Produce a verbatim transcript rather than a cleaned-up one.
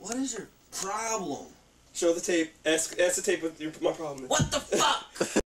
What is your problem? Show the tape. Ask, ask the tape what your, my problem is. What the fuck?